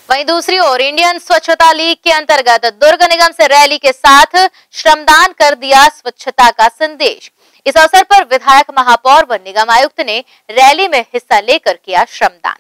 वहीं दूसरी ओर इंडियन स्वच्छता लीग के अंतर्गत दुर्ग निगम से रैली के साथ श्रमदान कर दिया स्वच्छता का संदेश। इस अवसर पर विधायक, महापौर व निगम आयुक्त ने रैली में हिस्सा लेकर किया श्रमदान।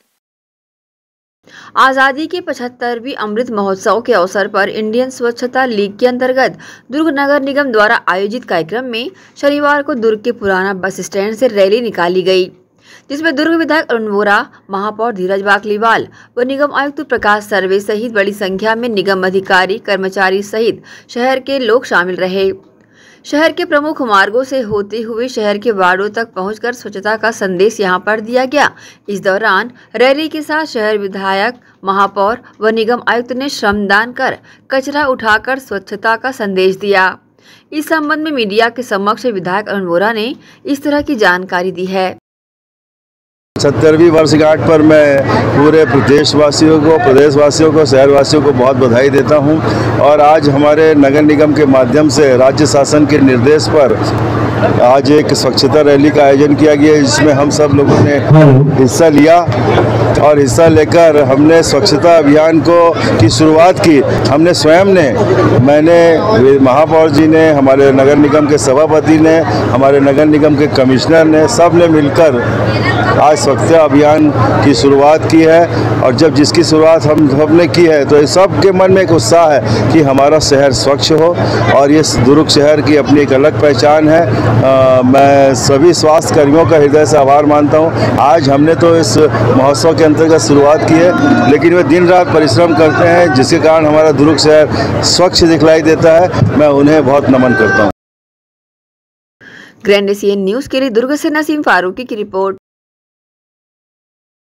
आजादी के 75वीं अमृत महोत्सव के अवसर पर इंडियन स्वच्छता लीग के अंतर्गत दुर्ग नगर निगम द्वारा आयोजित कार्यक्रम में शनिवार को दुर्ग के पुराना बस स्टैंड से रैली निकाली गई, जिसमें दुर्ग विधायक अरुण वोरा, महापौर धीरज बाकलीवाल व निगम आयुक्त प्रकाश सर्वे सहित बड़ी संख्या में निगम अधिकारी, कर्मचारी सहित शहर के लोग शामिल रहे। शहर के प्रमुख मार्गों से होते हुए शहर के वार्डों तक पहुंचकर स्वच्छता का संदेश यहां पर दिया गया। इस दौरान रैली के साथ शहर विधायक, महापौर व निगम आयुक्त ने श्रमदान कर कचरा उठाकर स्वच्छता का संदेश दिया। इस संबंध में मीडिया के समक्ष विधायक अरुण वोरा ने इस तरह की जानकारी दी है। 70वीं वर्षगांठ पर मैं पूरे देशवासियों को, प्रदेशवासियों को, शहरवासियों को बहुत बधाई देता हूं। और आज हमारे नगर निगम के माध्यम से राज्य शासन के निर्देश पर आज एक स्वच्छता रैली का आयोजन किया गया, जिसमें हम सब लोगों ने हिस्सा लिया और हिस्सा लेकर हमने स्वच्छता अभियान की शुरुआत की। हमने स्वयं ने, मैंने, महापौर जी ने, हमारे नगर निगम के सभापति ने, हमारे नगर निगम के कमिश्नर ने, सब ने मिलकर आज स्वच्छता अभियान की शुरुआत की है। और जब जिसकी शुरुआत हम सबने की है तो सबके मन में एक उत्साह है कि हमारा शहर स्वच्छ हो, और ये दुर्ग शहर की अपनी एक अलग पहचान है। मैं सभी स्वास्थ्य कर्मियों का हृदय से आभार मानता हूँ। आज हमने तो इस महोत्सव के अंतर्गत शुरुआत की है, लेकिन वे दिन रात परिश्रम करते हैं, जिसके कारण हमारा दुर्ग शहर स्वच्छ दिखलाई देता है। मैं उन्हें बहुत नमन करता हूँ। ग्रैंड एशियन न्यूज़ के लिए दुर्ग से नसीम फारूकी की रिपोर्ट।